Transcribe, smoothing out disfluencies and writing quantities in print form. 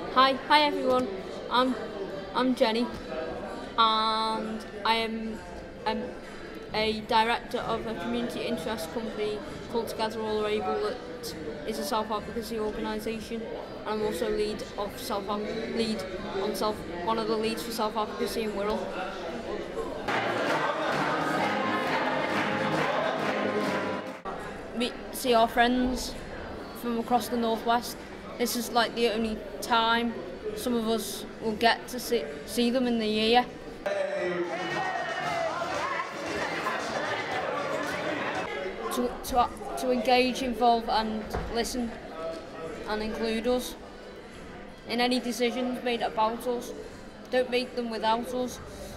Hi everyone. I'm Jenny, and I am a director of a community interest company called Together All Are Able, that is a self-advocacy organisation. And I'm also one of the leads for self-advocacy in Wirral. We see our friends from across the northwest. This is like the only time some of us will get to see them in the year. To engage, involve and listen and include us in any decisions made about us. Don't make them without us.